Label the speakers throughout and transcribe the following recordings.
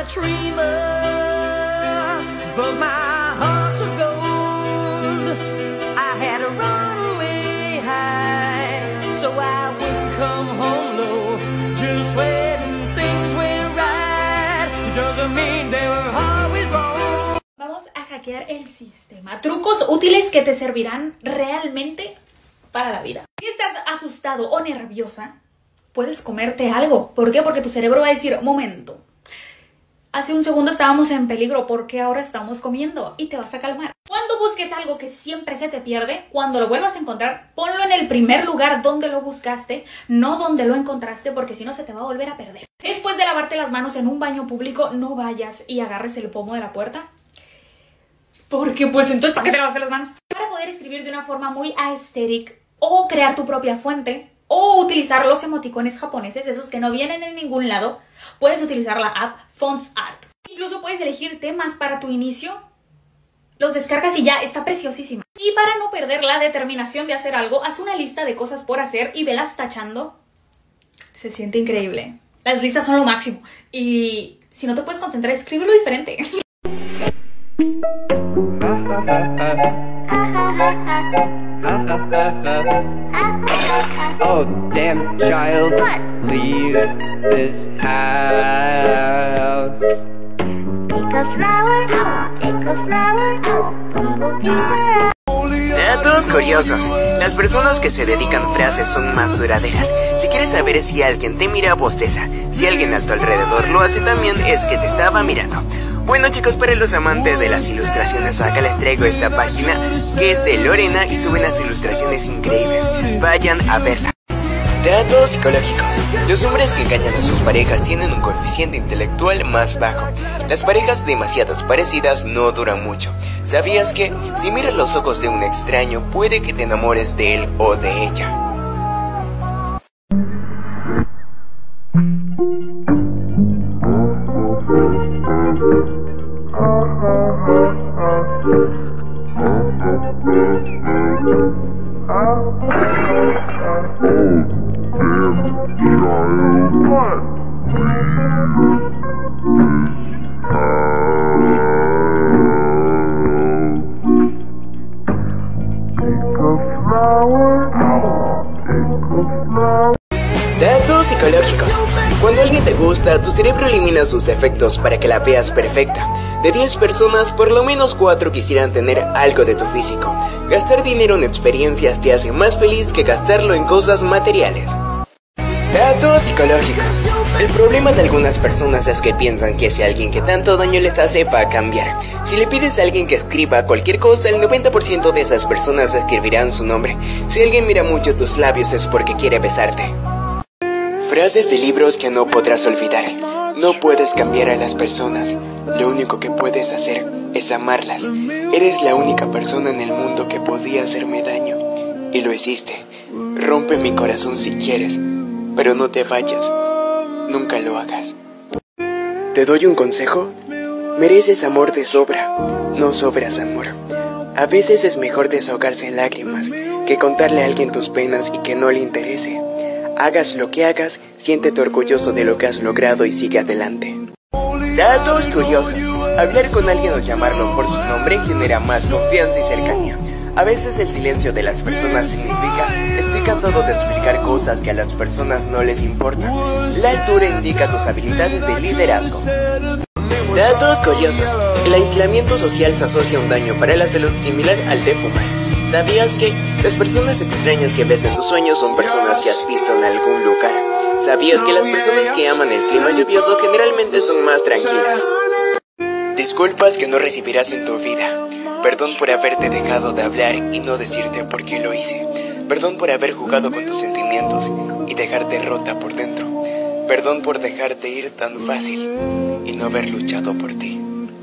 Speaker 1: a dreamer, but my heart's of gold. I had to run away high, so I wouldn't come home low. Just when things went right, it doesn't mean they were always wrong.
Speaker 2: Vamos a hackear el sistema. Trucos útiles que te servirán realmente para la vida. Si estás asustado o nerviosa, puedes comerte algo. ¿Por qué? Porque tu cerebro va a decir, momento, hace un segundo estábamos en peligro, ¿por qué ahora estamos comiendo? Y te vas a calmar. Cuando busques algo que siempre se te pierde, cuando lo vuelvas a encontrar, ponlo en el primer lugar donde lo buscaste, no donde lo encontraste, porque si no se te va a volver a perder. Después de lavarte las manos en un baño público, no vayas y agarres el pomo de la puerta. Porque pues entonces, ¿para qué te lavas las manos? Para poder escribir de una forma muy aesthetic o crear tu propia fuente, o utilizar los emoticones japoneses, esos que no vienen en ningún lado, puedes utilizar la app FontsArt. Incluso puedes elegir temas para tu inicio, los descargas y ya, está preciosísima. Y para no perder la determinación de hacer algo, haz una lista de cosas por hacer y velas tachando. Se siente increíble. Las listas son lo máximo. Y si no te puedes concentrar, escríbelo diferente.
Speaker 3: Oh, damn child, leave this house.
Speaker 4: Take a flower,
Speaker 5: Datos curiosos. Las personas que se dedican frases son más duraderas. Si quieres saber si alguien te mira, bosteza. Si alguien a tu alrededor lo hace también, es que te estaba mirando. Bueno chicos, para los amantes de las ilustraciones, acá les traigo esta página que es de Lorena y sube unas ilustraciones increíbles. Vayan a verla. Datos psicológicos. Los hombres que engañan a sus parejas tienen un coeficiente intelectual más bajo. Las parejas demasiado parecidas no duran mucho. ¿Sabías que si miras los ojos de un extraño puede que te enamores de él o de ella? Datos psicológicos. Cuando alguien te gusta, tu cerebro elimina sus defectos para que la veas perfecta. De 10 personas, por lo menos 4 quisieran tener algo de tu físico. Gastar dinero en experiencias te hace más feliz que gastarlo en cosas materiales. Datos psicológicos. El problema de algunas personas es que piensan que si alguien que tanto daño les hace va a cambiar. Si le pides a alguien que escriba cualquier cosa, el 90% de esas personas escribirán su nombre. Si alguien mira mucho tus labios es porque quiere besarte. Frases de libros que no podrás olvidar. No puedes cambiar a las personas. Lo único que puedes hacer es amarlas. Eres la única persona en el mundo que podía hacerme daño. Y lo hiciste. Rompe mi corazón si quieres, pero no te vayas. Nunca lo hagas. ¿Te doy un consejo? Mereces amor de sobra. No sobras amor. A veces es mejor desahogarse en lágrimas que contarle a alguien tus penas y que no le interese. Hagas lo que hagas, siéntete orgulloso de lo que has logrado y sigue adelante. Datos curiosos. Hablar con alguien o llamarlo por su nombre genera más confianza y cercanía. A veces el silencio de las personas significa: estoy cansado de explicar cosas que a las personas no les importan. La altura indica tus habilidades de liderazgo. Datos curiosos. El aislamiento social se asocia a un daño para la salud similar al de fumar. ¿Sabías que las personas extrañas que ves en tus sueños son personas que has visto en algún lugar? ¿Sabías que las personas que aman el clima lluvioso generalmente son más tranquilas? Disculpas que no recibirás en tu vida. Perdón por haberte dejado de hablar y no decirte por qué lo hice. Perdón por haber jugado con tus sentimientos y dejarte rota por dentro. Perdón por dejarte ir tan fácil y no haber luchado por ti.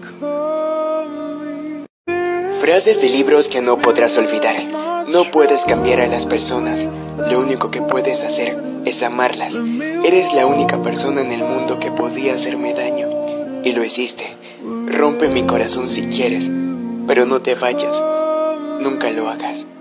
Speaker 5: Frases de libros que no podrás olvidar. No puedes cambiar a las personas. Lo único que puedes hacer es amarlas. Eres la única persona en el mundo que podía hacerme daño. Y lo hiciste. Rompe mi corazón si quieres, pero no te vayas. Nunca lo hagas.